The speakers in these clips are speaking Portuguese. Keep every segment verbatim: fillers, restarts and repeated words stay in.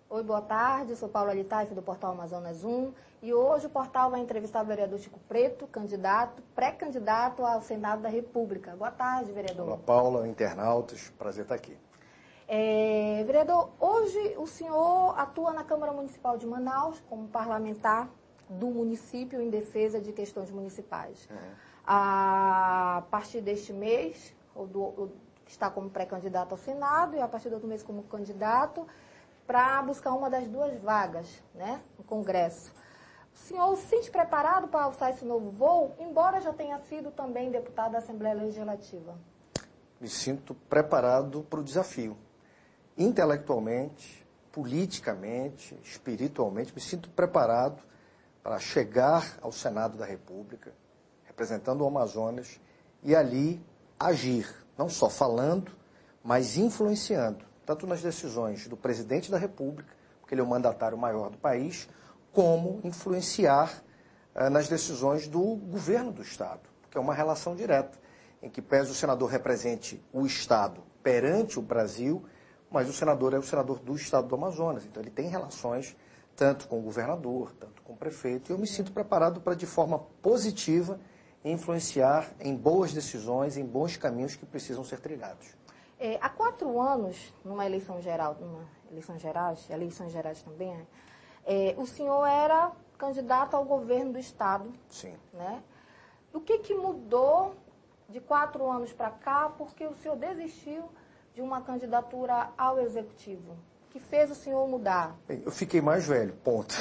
Oi, boa tarde, sou Paula Litaif do Portal Amazonas um e hoje o portal vai entrevistar o vereador Chico Preto, candidato, pré-candidato ao Senado da República. Boa tarde, vereador. Olá, Paula, internautas, prazer estar aqui. É, vereador, hoje o senhor atua na Câmara Municipal de Manaus como parlamentar do município em defesa de questões municipais. Uhum. A partir deste mês, ou do, ou, está como pré-candidato ao Senado e a partir do outro mês como candidato para buscar uma das duas vagas, né, no Congresso. O senhor se sente preparado para alçar esse novo voo, embora já tenha sido também deputado da Assembleia Legislativa? Me sinto preparado para o desafio. Intelectualmente, politicamente, espiritualmente, me sinto preparado para chegar ao Senado da República, representando o Amazonas, e ali agir, não só falando, mas influenciando, tanto nas decisões do presidente da República, porque ele é o mandatário maior do país, como influenciar uh, nas decisões do governo do Estado, porque é uma relação direta, em que pese o senador represente o Estado perante o Brasil, mas o senador é o senador do Estado do Amazonas, então ele tem relações tanto com o governador, tanto com o prefeito, e eu me sinto preparado para, de forma positiva, influenciar em boas decisões, em bons caminhos que precisam ser trilhados. É, há quatro anos, numa eleição geral, numa eleição gerais, eleições gerais também, é, o senhor era candidato ao governo do Estado. Sim. Né? O que, que mudou de quatro anos para cá, porque o senhor desistiu de uma candidatura ao Executivo? O que fez o senhor mudar? Bem, eu fiquei mais velho, ponto,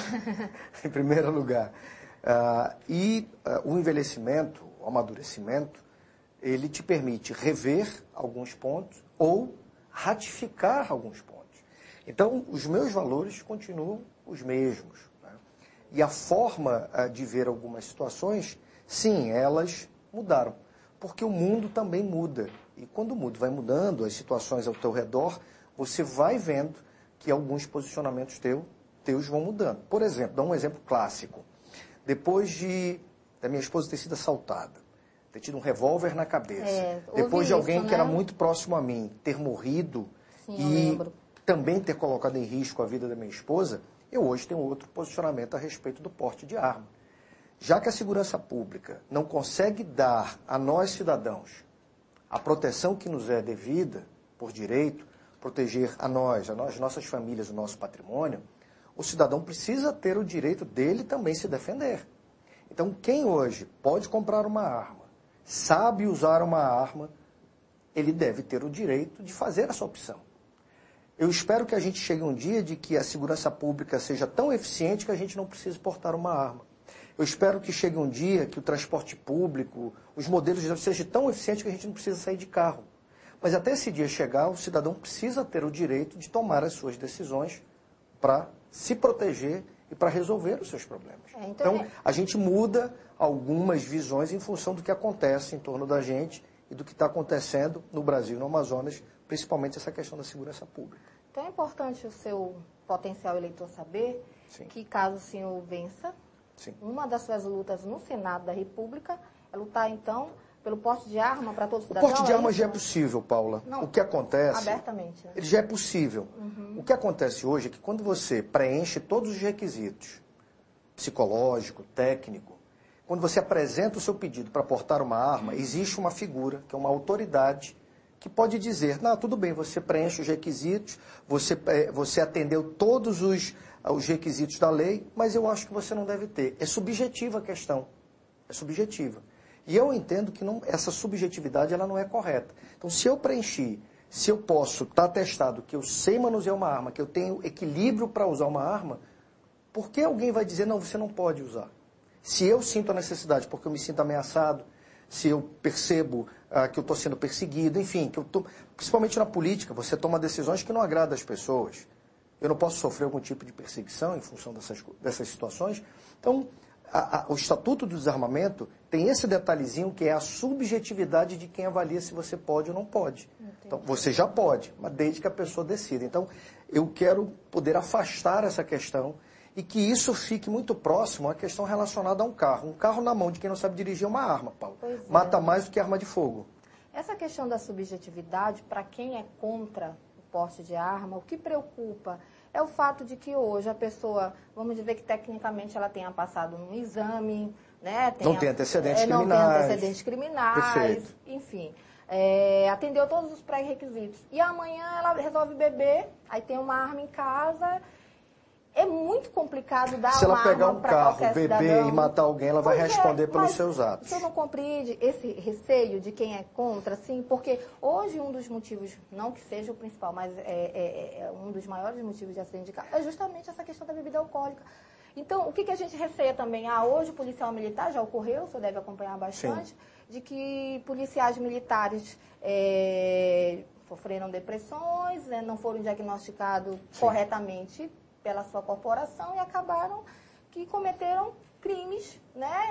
em primeiro lugar. Uh, e uh, o envelhecimento, o amadurecimento, ele te permite rever alguns pontos ou ratificar alguns pontos. Então, os meus valores continuam os mesmos. Né? E a forma uh, de ver algumas situações, sim, elas mudaram. Porque o mundo também muda. E quando o mundo vai mudando, as situações ao teu redor, você vai vendo que alguns posicionamentos teu, teus vão mudando. Por exemplo, dá um exemplo clássico. Depois de da minha esposa ter sido assaltada, ter tido um revólver na cabeça, é, depois de alguém isso, né? que era muito próximo a mim ter morrido, Sim, e também ter colocado em risco a vida da minha esposa, eu hoje tenho outro posicionamento a respeito do porte de arma. Já que a segurança pública não consegue dar a nós, cidadãos, a proteção que nos é devida por direito, proteger a nós, a nós, nossas famílias, o nosso patrimônio, o cidadão precisa ter o direito dele também se defender. Então, quem hoje pode comprar uma arma, sabe usar uma arma, ele deve ter o direito de fazer essa opção. Eu espero que a gente chegue um dia de que a segurança pública seja tão eficiente que a gente não precise portar uma arma. Eu espero que chegue um dia que o transporte público, os modelos sejam tão eficientes que a gente não precisa sair de carro. Mas até esse dia chegar, o cidadão precisa ter o direito de tomar as suas decisões para se proteger e para resolver os seus problemas. É, então, então, a gente muda algumas visões em função do que acontece em torno da gente e do que está acontecendo no Brasil e no Amazonas, principalmente essa questão da segurança pública. Então é importante o seu potencial eleitor saber Sim. que caso o senhor vença, Sim. uma das suas lutas no Senado da República é lutar, então, pelo porte de arma para todos os cidadãos? O porte de arma já é possível, Paula. Não, o que acontece... Abertamente. Né? Ele já é possível. Uhum. O que acontece hoje é que quando você preenche todos os requisitos, psicológico, técnico, quando você apresenta o seu pedido para portar uma arma, existe uma figura, que é uma autoridade, que pode dizer, não, tudo bem, você preenche os requisitos, você, você atendeu todos os, os requisitos da lei, mas eu acho que você não deve ter. É subjetiva a questão. É subjetiva. E eu entendo que não, essa subjetividade ela não é correta. Então, se eu preenchi, se eu posso estar atestado que eu sei manusear uma arma, que eu tenho equilíbrio para usar uma arma, por que alguém vai dizer, não, você não pode usar? Se eu sinto a necessidade, porque eu me sinto ameaçado, se eu percebo ah, que eu estou sendo perseguido, enfim, que eu tô, principalmente na política, você toma decisões que não agradam as pessoas. Eu não posso sofrer algum tipo de perseguição em função dessas, dessas situações. Então, a, a, o Estatuto do Desarmamento tem esse detalhezinho que é a subjetividade de quem avalia se você pode ou não pode. Entendi. Então, você já pode, mas desde que a pessoa decida. Então, eu quero poder afastar essa questão e que isso fique muito próximo à questão relacionada a um carro. Um carro na mão de quem não sabe dirigir é uma arma, Paulo. Pois Mata é. mais do que arma de fogo. Essa questão da subjetividade, para quem é contra o porte de arma. O que preocupa é o fato de que hoje a pessoa, vamos dizer que tecnicamente ela tenha passado num exame, né? Tenha, não tem antecedentes é, não criminais. Não tem antecedentes criminais, Perfeito. enfim. É, atendeu todos os pré-requisitos. E amanhã ela resolve beber, aí tem uma arma em casa. É muito complicado dar Se uma ela pegar arma um para carro, qualquer beber cidadão. e matar alguém, ela vai Pois responder é, pelos mas seus atos. O senhor não compreende esse receio de quem é contra, assim? Porque hoje um dos motivos, não que seja o principal, mas é, é, é um dos maiores motivos de acidente de carro, é justamente essa questão da bebida alcoólica. Então, o que, que a gente receia também? Ah, hoje o policial militar, já ocorreu, o senhor deve acompanhar bastante, Sim. de que policiais militares é, sofreram depressões, né, não foram diagnosticados Sim. corretamente pela sua corporação e acabaram que cometeram crimes, né?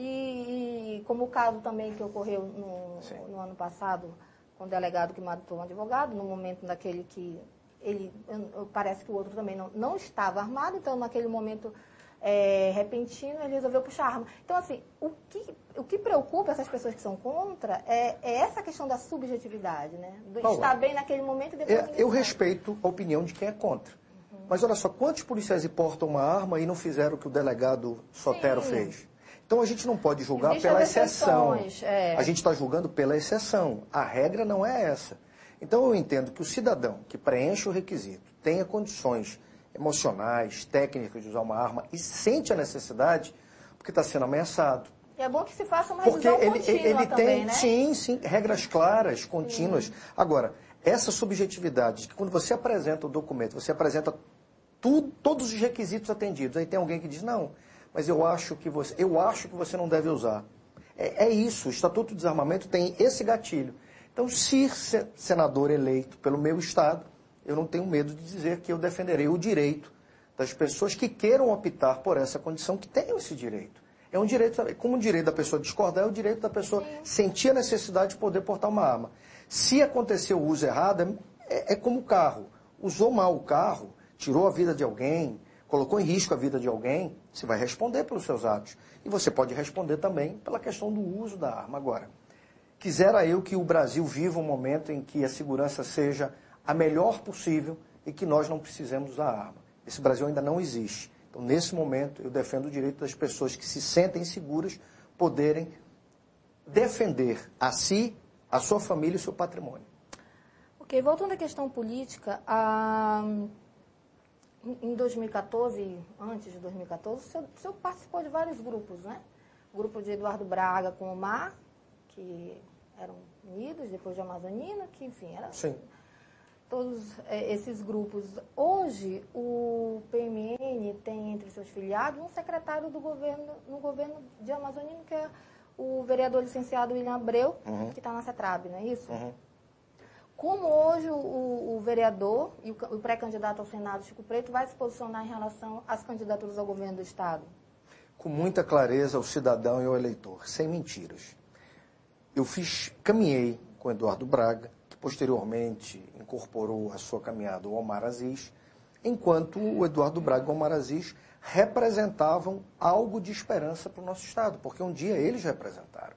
E, e como o caso também que ocorreu no, no ano passado, com o delegado que matou um advogado, no momento daquele que ele, parece que o outro também não, não estava armado, então naquele momento é, repentino ele resolveu puxar a arma. Então assim, o que, o que preocupa essas pessoas que são contra é, é essa questão da subjetividade, né? Do estar bem naquele momento e depois é, Eu sabe. respeito a opinião de quem é contra. Mas olha só, quantos policiais portam uma arma e não fizeram o que o delegado Sotero Sim. fez? Então a gente não pode julgar Existem pela exceção. É. A gente está julgando pela exceção. A regra não é essa. Então eu entendo que o cidadão que preenche o requisito, tenha condições emocionais, técnicas de usar uma arma e sente a necessidade, porque está sendo ameaçado. E é bom que se faça uma revisão Porque ele, contínua ele também, tem, né? Sim, sim, regras claras, contínuas. Sim. Agora, essa subjetividade, que quando você apresenta o documento, você apresenta tudo, todos os requisitos atendidos, aí tem alguém que diz, não, mas eu acho que você, eu acho que você não deve usar. É, é isso, o Estatuto de Desarmamento tem esse gatilho. Então, se ser senador eleito pelo meu Estado, eu não tenho medo de dizer que eu defenderei o direito das pessoas que queiram optar por essa condição, que tenham esse direito. É um direito, como o direito da pessoa discordar, é o direito da pessoa Sim. sentir a necessidade de poder portar uma arma. Se acontecer o uso errado, é, é como o carro. Usou mal o carro, tirou a vida de alguém, colocou em risco a vida de alguém, você vai responder pelos seus atos. E você pode responder também pela questão do uso da arma. Agora, quisera eu que o Brasil viva um momento em que a segurança seja a melhor possível e que nós não precisemos usar arma. Esse Brasil ainda não existe. Então, nesse momento, eu defendo o direito das pessoas que se sentem seguras poderem defender a si, a sua família e o seu patrimônio. Ok, voltando à questão política, a... em dois mil e quatorze, antes de dois mil e quatorze, o senhor, o senhor participou de vários grupos, né? O grupo de Eduardo Braga com o Omar, que eram unidos, depois de Amazonina, que, enfim, era... Sim. Todos é, esses grupos. Hoje, o P M N tem entre seus filiados um secretário do governo, no governo de Amazonina, que é o vereador licenciado William Abreu, uhum. que está na CETRAB, não é isso? Uhum. Como hoje o, o vereador e o, o pré-candidato ao Senado, Chico Preto, vai se posicionar em relação às candidaturas ao governo do Estado? Com muita clareza ao cidadão e ao eleitor, sem mentiras. Eu fiz, caminhei com Eduardo Braga, que posteriormente incorporou a sua caminhada o Omar Aziz, enquanto o Eduardo Braga e o Omar Aziz representavam algo de esperança para o nosso Estado, porque um dia eles representaram.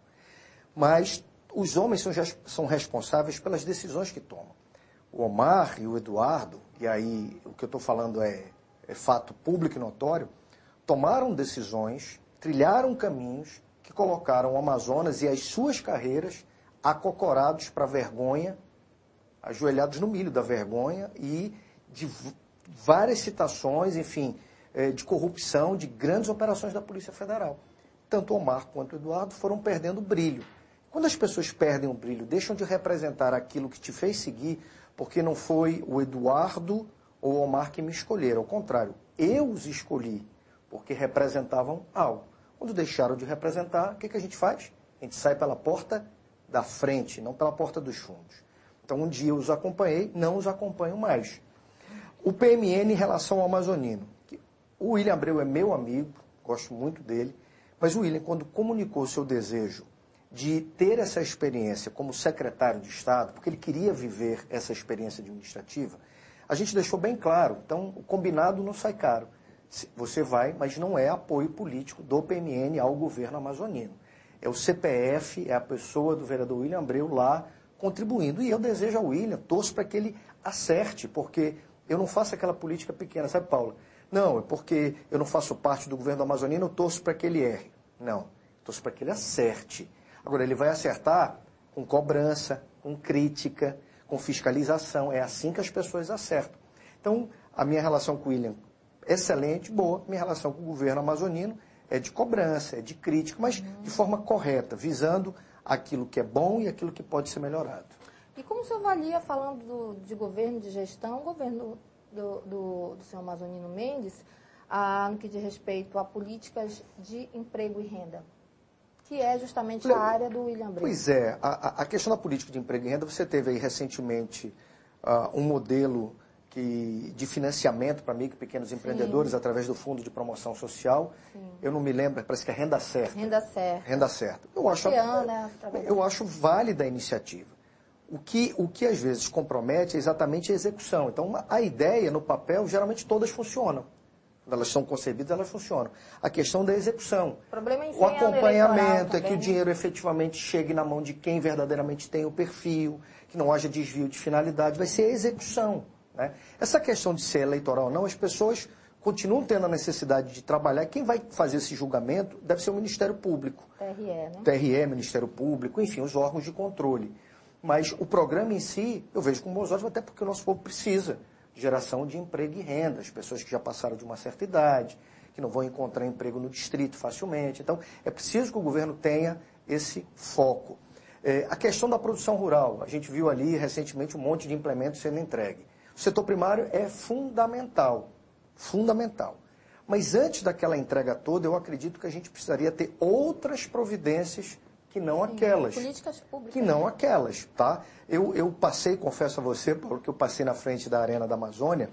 Mas os homens são, são responsáveis pelas decisões que tomam. O Omar e o Eduardo, e aí o que eu estou falando é, é fato público e notório, tomaram decisões, trilharam caminhos que colocaram o Amazonas e as suas carreiras acocorados para a vergonha, ajoelhados no milho da vergonha e de várias citações, enfim, de corrupção, de grandes operações da Polícia Federal. Tanto o Omar quanto o Eduardo foram perdendo brilho. Quando as pessoas perdem o brilho, deixam de representar aquilo que te fez seguir, porque não foi o Eduardo ou o Omar que me escolheram. Ao contrário, eu os escolhi, porque representavam algo. Quando deixaram de representar, o que, que a gente faz? A gente sai pela porta da frente, não pela porta dos fundos. Então, um dia eu os acompanhei, não os acompanho mais. O P M N em relação ao amazonino. O William Abreu é meu amigo, gosto muito dele, mas o William, quando comunicou seu desejo de ter essa experiência como secretário de Estado, porque ele queria viver essa experiência administrativa, a gente deixou bem claro. Então, o combinado não sai caro. Você vai, mas não é apoio político do P M N ao governo amazonino. É o C P F, é a pessoa do vereador William Abreu lá contribuindo. E eu desejo ao William, torço para que ele acerte, porque eu não faço aquela política pequena, sabe, Paula? Não, é porque eu não faço parte do governo amazonino, eu torço para que ele erre. Não, eu torço para que ele acerte. Agora, ele vai acertar com cobrança, com crítica, com fiscalização. É assim que as pessoas acertam. Então, a minha relação com o William, excelente, boa. Minha relação com o governo amazonino é de cobrança, é de crítica, mas de forma correta, visando aquilo que é bom e aquilo que pode ser melhorado. E como o senhor avalia, falando do, de governo, de gestão, o governo do, do, do senhor Amazonino Mendes, ah, no que diz respeito a políticas de emprego e renda, que é justamente a área do William Brito? Pois é, a, a questão da política de emprego e renda, você teve aí recentemente uh, um modelo que, de financiamento para micro e pequenos Sim. empreendedores através do Fundo de Promoção Social. Sim. Eu não me lembro, parece que é Renda Certa. Renda Certa. Renda Certa. Eu acho, Ano, eu acho válida a iniciativa. O que, o que às vezes compromete é exatamente a execução. Então, uma, a ideia no papel, geralmente todas funcionam. Quando elas são concebidas, elas funcionam. A questão da execução. O, problema é o acompanhamento é que o dinheiro efetivamente chegue na mão de quem verdadeiramente tem o perfil, que não haja desvio de finalidade, vai ser a execução. Né? Essa questão de ser eleitoral ou não, as pessoas continuam tendo a necessidade de trabalhar. Quem vai fazer esse julgamento deve ser o Ministério Público. T R E, né? T R E, Ministério Público, enfim, os órgãos de controle. Mas o programa em si, eu vejo com bons olhos, até porque o nosso povo precisa de geração de emprego e renda, as pessoas que já passaram de uma certa idade, que não vão encontrar emprego no distrito facilmente. Então, é preciso que o governo tenha esse foco. É, a questão da produção rural, a gente viu ali recentemente um monte de implementos sendo entregue. O setor primário é fundamental, fundamental. Mas antes daquela entrega toda, eu acredito que a gente precisaria ter outras providências que não Sim, aquelas. Políticas públicas. Que não aquelas, tá? Eu, eu passei, confesso a você, porque eu passei na frente da Arena da Amazônia,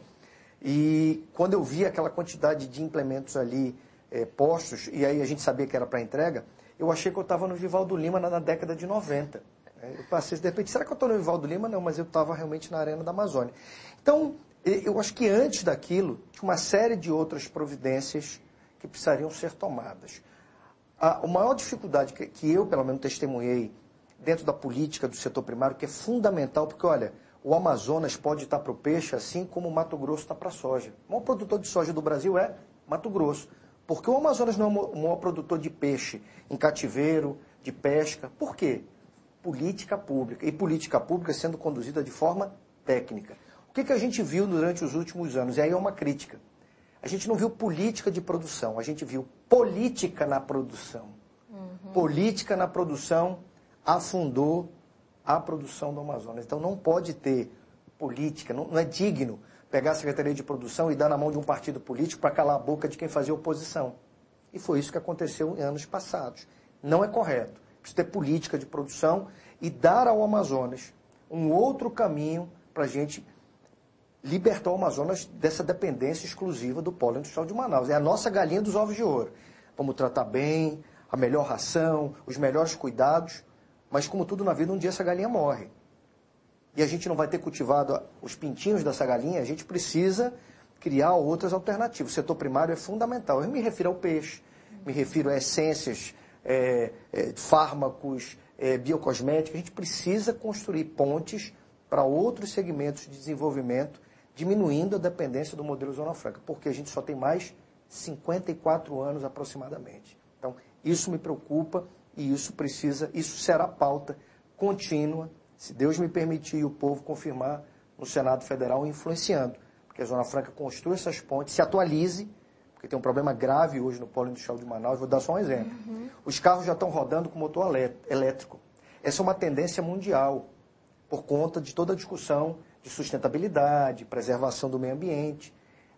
e quando eu vi aquela quantidade de implementos ali é, postos, e aí a gente sabia que era para entrega, eu achei que eu estava no Vivaldo Lima na, na década de noventa. Eu passei, de repente, será que eu estou no Vivaldo Lima? Não, mas eu estava realmente na Arena da Amazônia. Então, eu acho que antes daquilo, tinha uma série de outras providências que precisariam ser tomadas. A, a maior dificuldade que, que eu, pelo menos, testemunhei dentro da política do setor primário, que é fundamental, porque, olha, o Amazonas pode estar para o peixe, assim como o Mato Grosso está para a soja. O maior produtor de soja do Brasil é Mato Grosso. Porque o Amazonas não é o maior produtor de peixe em cativeiro, de pesca. Por quê? Política pública. E política pública sendo conduzida de forma técnica. O que, que a gente viu durante os últimos anos? E aí é uma crítica. A gente não viu política de produção, a gente viu política na produção. Uhum. Política na produção afundou a produção do Amazonas. Então não pode ter política, não, não é digno pegar a Secretaria de Produção e dar na mão de um partido político para calar a boca de quem fazia oposição. E foi isso que aconteceu em anos passados. Não é correto. Precisa ter política de produção e dar ao Amazonas um outro caminho para a gente libertar o Amazonas dessa dependência exclusiva do polo industrial de Manaus. É a nossa galinha dos ovos de ouro. Vamos tratar bem, a melhor ração, os melhores cuidados, mas como tudo na vida, um dia essa galinha morre. E a gente não vai ter cultivado os pintinhos dessa galinha, a gente precisa criar outras alternativas. O setor primário é fundamental. Eu me refiro ao peixe, me refiro a essências, é, é, fármacos, é, biocosméticos. A gente precisa construir pontes para outros segmentos de desenvolvimento, diminuindo a dependência do modelo Zona Franca, porque a gente só tem mais cinquenta e quatro anos aproximadamente. Então, isso me preocupa e isso precisa, isso será pauta contínua, se Deus me permitir e o povo confirmar no Senado Federal, influenciando, porque a Zona Franca construa essas pontes, se atualize, porque tem um problema grave hoje no polo industrial de Manaus. Vou dar só um exemplo. Uhum. Os carros já estão rodando com motor elétrico. Essa é uma tendência mundial, por conta de toda a discussão de sustentabilidade, preservação do meio ambiente.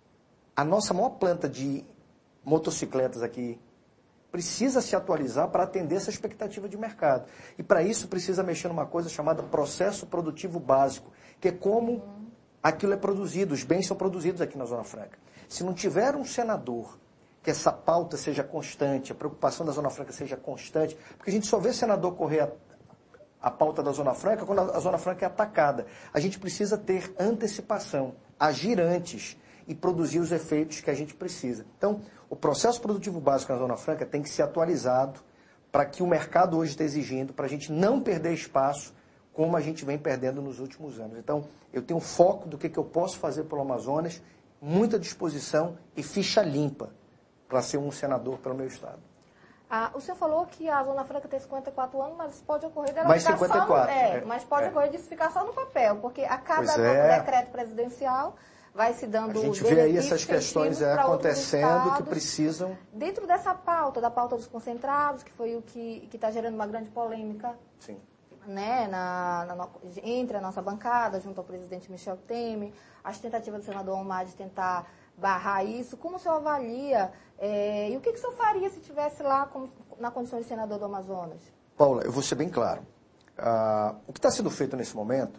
A nossa maior planta de motocicletas aqui precisa se atualizar para atender essa expectativa de mercado. E para isso precisa mexer numa coisa chamada processo produtivo básico, que é como aquilo é produzido, os bens são produzidos aqui na Zona Franca. Se não tiver um senador que essa pauta seja constante, a preocupação da Zona Franca seja constante, porque a gente só vê senador correr a, a pauta da Zona Franca quando a, a Zona Franca é atacada. A gente precisa ter antecipação, agir antes e produzir os efeitos que a gente precisa. Então, o processo produtivo básico na Zona Franca tem que ser atualizado para que o mercado hoje está exigindo, para a gente não perder espaço como a gente vem perdendo nos últimos anos. Então, eu tenho foco do que, que eu posso fazer pelo Amazonas, muita disposição e ficha limpa para ser um senador pelo meu estado. Ah, o senhor falou que a Zona Franca tem cinquenta e quatro anos, mas pode ocorrer dela Mais ficar cinquenta e quatro, só no, é, é, mas pode é. ocorrer disso ficar só no papel, porque a cada é. decreto presidencial vai se dando A gente vê aí essas questões é, acontecendo que precisam... Dentro dessa pauta, da pauta dos concentrados, que foi o que está gerando uma grande polêmica, Sim. Né, na, na, entre a nossa bancada, junto ao presidente Michel Temer, as tentativas do senador Omar de tentar barrar isso, como o senhor avalia é, e o que, que o senhor faria se estivesse lá como, na condição de senador do Amazonas? Paula, eu vou ser bem claro. Ah, o que está sendo feito nesse momento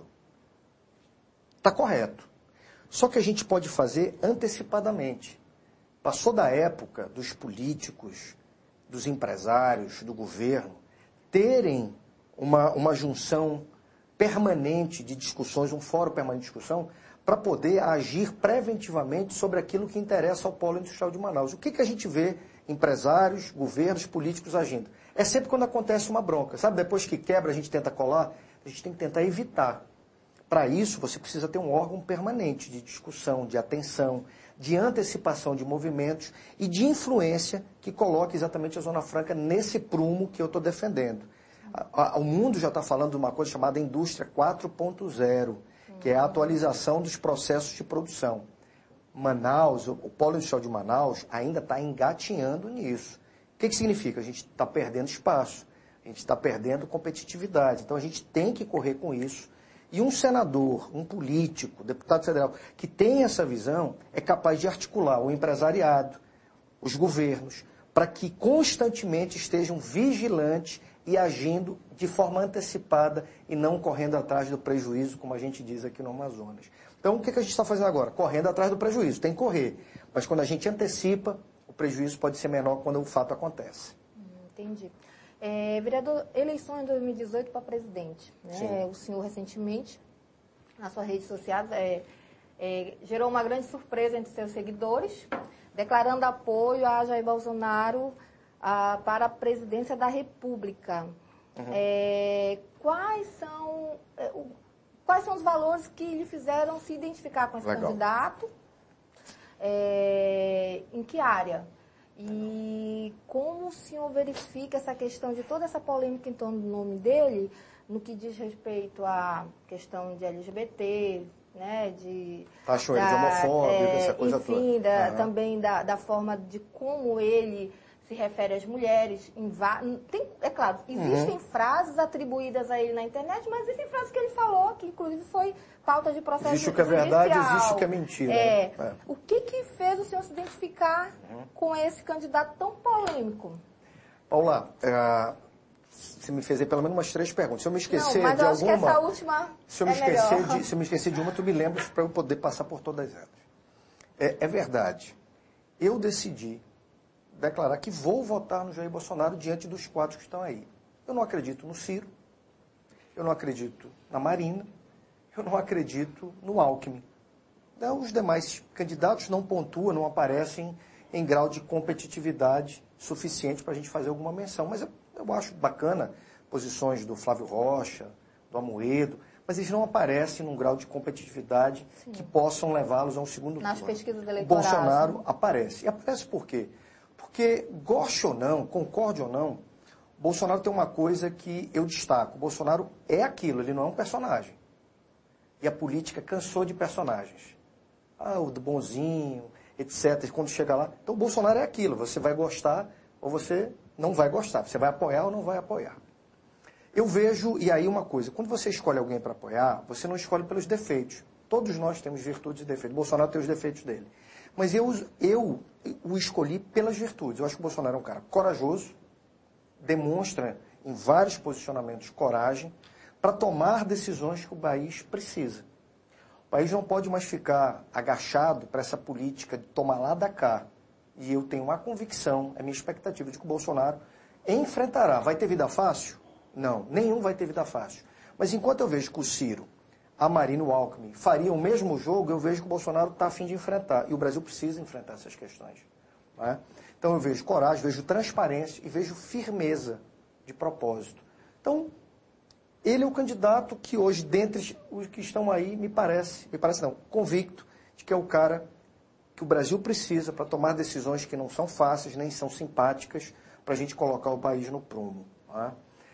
está correto. Só que a gente pode fazer antecipadamente. Passou da época dos políticos, dos empresários, do governo, terem uma, uma junção permanente de discussões, um fórum permanente de discussão, para poder agir preventivamente sobre aquilo que interessa ao polo industrial de Manaus. O que, que a gente vê empresários, governos, políticos agindo? É sempre quando acontece uma bronca, sabe? Depois que quebra, a gente tenta colar, a gente tem que tentar evitar. Para isso, você precisa ter um órgão permanente de discussão, de atenção, de antecipação de movimentos e de influência que coloque exatamente a Zona Franca nesse prumo que eu estou defendendo. A, a, o mundo já está falando de uma coisa chamada indústria quatro ponto zero, que é a atualização dos processos de produção. Manaus, o, o polo industrial de Manaus ainda está engatinhando nisso. O que, que significa? A gente está perdendo espaço, a gente está perdendo competitividade. Então a gente tem que correr com isso. E um senador, um político, deputado federal, que tem essa visão, é capaz de articular o empresariado, os governos, para que constantemente estejam vigilantes e agindo de forma antecipada e não correndo atrás do prejuízo, como a gente diz aqui no Amazonas. Então, o que a gente está fazendo agora? Correndo atrás do prejuízo. Tem que correr. Mas quando a gente antecipa, o prejuízo pode ser menor quando o fato acontece. Hum, entendi. É, vereador, eleições em dois mil e dezoito para presidente. Né? O senhor, recentemente, nas suas redes sociais, é, é, gerou uma grande surpresa entre seus seguidores, declarando apoio a Jair Bolsonaro a, para a presidência da República. Uhum. É, quais, são, é, o, quais são os valores que lhe fizeram se identificar com esse Legal. candidato? É, em que área? E como o senhor verifica essa questão de toda essa polêmica em torno do nome dele, no que diz respeito à questão de L G B T, né, de... Achou ele de homofóbico, é, essa coisa enfim, toda. Da, uhum. também da, da forma de como ele se refere às mulheres. Em, tem, é claro, existem uhum. frases atribuídas a ele na internet, mas existem frases que ele falou, que inclusive foi pauta de processo judicial. Existe o que é verdade, existe o que é mentira. É, né? é. O que, que fez o senhor se identificar uhum. com esse candidato tão polêmico? Paula, é, você me fez aí pelo menos umas três perguntas. Se eu me esquecer Não, mas de eu alguma... acho que essa última se eu me é esquecer melhor. de, se eu me esquecer de uma, tu me lembras para eu poder passar por todas elas. É, é verdade. Eu decidi declarar que vou votar no Jair Bolsonaro diante dos quadros que estão aí. Eu não acredito no Ciro, eu não acredito na Marina, eu não acredito no Alckmin. Os demais candidatos não pontuam, não aparecem em grau de competitividade suficiente para a gente fazer alguma menção. Mas eu, eu acho bacana posições do Flávio Rocha, do Amoedo, mas eles não aparecem num grau de competitividade Sim. que possam levá-los a um segundo turno. Nas pesquisas eleitorais. O Bolsonaro aparece. E aparece por quê? Porque, goste ou não, concorde ou não, Bolsonaro tem uma coisa que eu destaco. O Bolsonaro é aquilo, ele não é um personagem. E a política cansou de personagens. Ah, o do bonzinho, etcétera. Quando chega lá... Então, o Bolsonaro é aquilo. Você vai gostar ou você não vai gostar. Você vai apoiar ou não vai apoiar. Eu vejo, e aí uma coisa, quando você escolhe alguém para apoiar, você não escolhe pelos defeitos. Todos nós temos virtudes e defeitos. O Bolsonaro tem os defeitos dele. Mas eu, eu o escolhi pelas virtudes. Eu acho que o Bolsonaro é um cara corajoso, demonstra em vários posicionamentos coragem para tomar decisões que o país precisa. O país não pode mais ficar agachado para essa política de tomar lá da cá. E eu tenho uma convicção, é minha expectativa de que o Bolsonaro enfrentará. Vai ter vida fácil? Não, nenhum vai ter vida fácil. Mas enquanto eu vejo que o Ciro, a Marina e o Alckmin fariam o mesmo jogo, eu vejo que o Bolsonaro está a fim de enfrentar. E o Brasil precisa enfrentar essas questões. Né? Então eu vejo coragem, vejo transparência e vejo firmeza de propósito. Então, ele é o candidato que hoje, dentre os que estão aí, me parece, me parece não, convicto de que é o cara que o Brasil precisa para tomar decisões que não são fáceis, nem são simpáticas, para a gente colocar o país no prumo. Tá?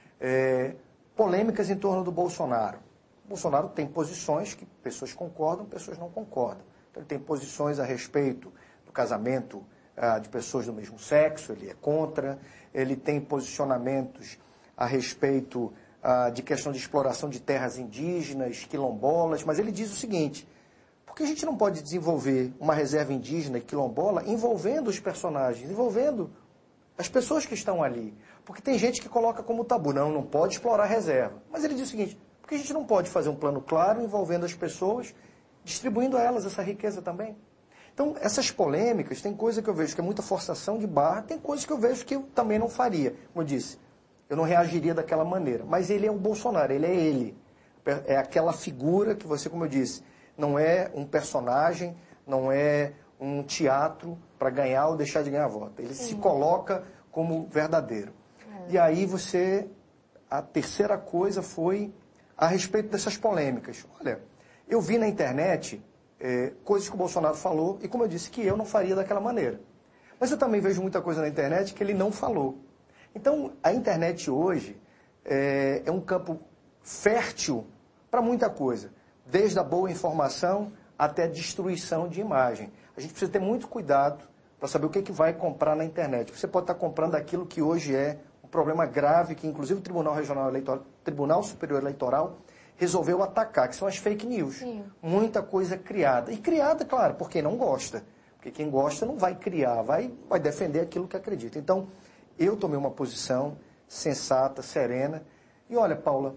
É, polêmicas em torno do Bolsonaro. O Bolsonaro tem posições que pessoas concordam, pessoas não concordam. Então, ele tem posições a respeito do casamento ah, de pessoas do mesmo sexo, ele é contra. Ele tem posicionamentos a respeito ah, de questão de exploração de terras indígenas, quilombolas, mas ele diz o seguinte: por que a gente não pode desenvolver uma reserva indígena e quilombola envolvendo os personagens, envolvendo as pessoas que estão ali? Porque tem gente que coloca como tabu, não, não pode explorar a reserva. Mas ele diz o seguinte: por que a gente não pode fazer um plano claro envolvendo as pessoas, distribuindo a elas essa riqueza também? Então, essas polêmicas, tem coisa que eu vejo que é muita forçação de barra, tem coisas que eu vejo que eu também não faria. Como eu disse, eu não reagiria daquela maneira. Mas ele é o Bolsonaro, ele é ele. É aquela figura que você, como eu disse, não é um personagem, não é um teatro para ganhar ou deixar de ganhar voto. Ele Sim. se coloca como verdadeiro. É. E aí você... A terceira coisa foi a respeito dessas polêmicas. Olha, eu vi na internet é, coisas que o Bolsonaro falou e, como eu disse, que eu não faria daquela maneira. Mas eu também vejo muita coisa na internet que ele não falou. Então, a internet hoje é, é um campo fértil para muita coisa. Desde a boa informação até a destruição de imagem. A gente precisa ter muito cuidado para saber o que, que vai comprar na internet. Você pode estar comprando aquilo que hoje é um problema grave, que inclusive o Tribunal Regional Eleitoral, Tribunal Superior Eleitoral resolveu atacar, que são as fake news. Sim. Muita coisa criada. E criada, claro, por quem não gosta. Porque quem gosta não vai criar, vai, vai defender aquilo que acredita. Então, eu tomei uma posição sensata, serena. E olha, Paula,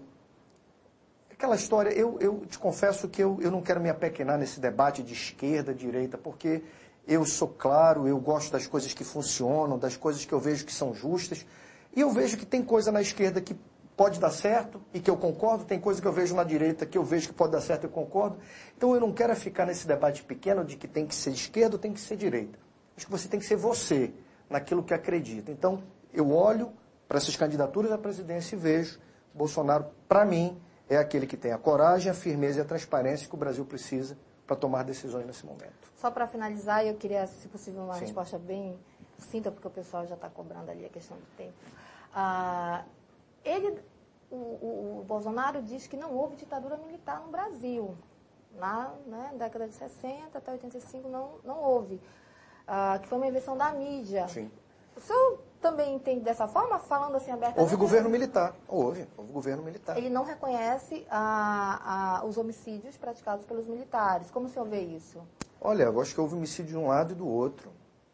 aquela história, eu, eu te confesso que eu, eu não quero me apequenar nesse debate de esquerda, direita, porque eu sou claro, eu gosto das coisas que funcionam, das coisas que eu vejo que são justas. E eu vejo que tem coisa na esquerda que pode dar certo e que eu concordo, tem coisa que eu vejo na direita que eu vejo que pode dar certo e eu concordo. Então eu não quero ficar nesse debate pequeno de que tem que ser esquerda ou tem que ser direita. Acho que você tem que ser você naquilo que acredita. Então eu olho para essas candidaturas à presidência e vejo Bolsonaro, para mim, é aquele que tem a coragem, a firmeza e a transparência que o Brasil precisa para tomar decisões nesse momento. Só para finalizar, eu queria, se possível, uma Sim. resposta bem sucinta, porque o pessoal já está cobrando ali a questão do tempo. Ah, ele, o, o, o Bolsonaro diz que não houve ditadura militar no Brasil. Na né, década de sessenta até oitenta e cinco não, não houve. Ah, que foi uma invenção da mídia. Sim. O senhor também entende dessa forma, falando assim abertamente? Houve governo militar. Houve. Houve governo militar. Ele não reconhece a, a, os homicídios praticados pelos militares. Como o senhor vê isso? Olha, eu acho que houve homicídio de um lado e do outro.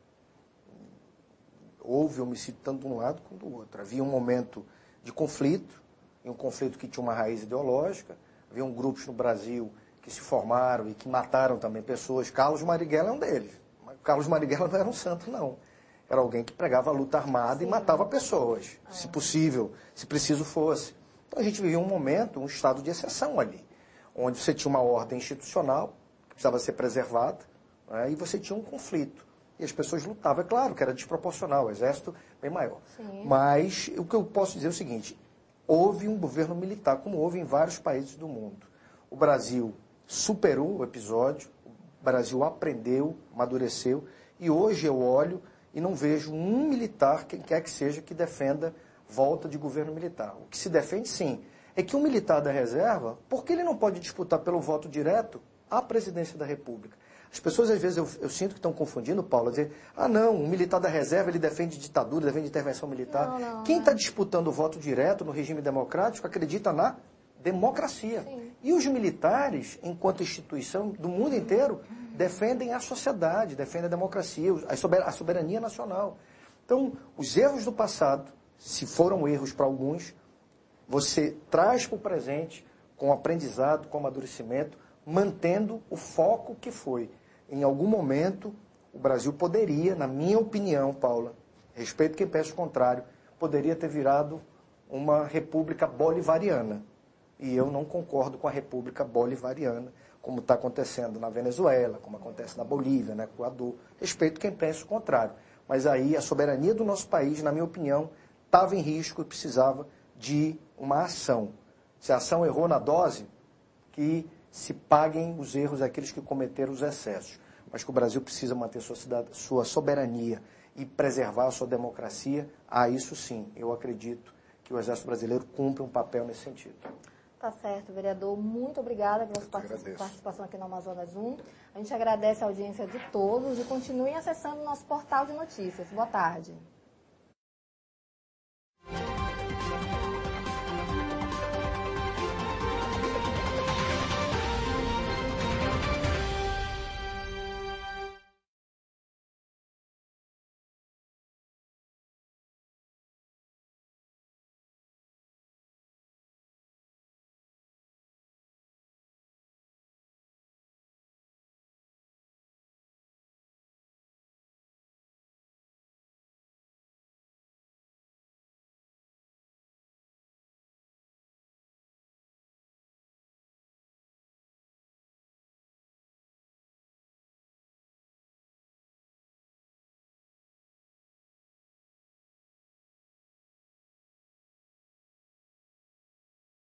Houve homicídio tanto de um lado quanto do outro. Havia um momento de conflito, e um conflito que tinha uma raiz ideológica. Havia um grupos no Brasil que se formaram e que mataram também pessoas. Carlos Marighella é um deles. Carlos Marighella não era um santo, não. Era alguém que pregava a luta armada Sim. e matava pessoas, ah. se possível, se preciso fosse. Então a gente vivia um momento, um estado de exceção ali, onde você tinha uma ordem institucional que precisava ser preservada, né, e você tinha um conflito. E as pessoas lutavam. É claro que era desproporcional, o exército bem maior. Sim. Mas o que eu posso dizer é o seguinte: houve um governo militar, como houve em vários países do mundo. O Brasil superou o episódio, o Brasil aprendeu, amadureceu, e hoje eu olho e não vejo um militar, quem quer que seja, que defenda volta de governo militar. O que se defende, sim, é que um militar da reserva, por que ele não pode disputar pelo voto direto a presidência da República? As pessoas, às vezes, eu, eu sinto que estão confundindo, Paulo, a dizer, ah, não, um militar da reserva, ele defende ditadura, defende intervenção militar. Não, não, Quem está disputando o voto direto no regime democrático acredita na democracia. Sim. E os militares, enquanto instituição do mundo inteiro, defendem a sociedade, defendem a democracia, a soberania nacional. Então, os erros do passado, se foram erros para alguns, você traz para o presente com aprendizado, com amadurecimento, mantendo o foco que foi. Em algum momento, o Brasil poderia, na minha opinião, Paula, respeito quem pensa o contrário, poderia ter virado uma república bolivariana. E eu não concordo com a república bolivariana, como está acontecendo na Venezuela, como acontece na Bolívia, no Equador. Respeito quem pensa o contrário. Mas aí a soberania do nosso país, na minha opinião, estava em risco e precisava de uma ação Se a ação errou na dose, que se paguem os erros daqueles que cometeram os excessos. Mas que o Brasil precisa manter sua, cidad... sua soberania e preservar a sua democracia, a isso sim, eu acredito que o Exército Brasileiro cumpre um papel nesse sentido. Tá certo, vereador. Muito obrigada pela sua participação, participação aqui no Amazonas um. A gente agradece a audiência de todos e continuem acessando o nosso portal de notícias. Boa tarde.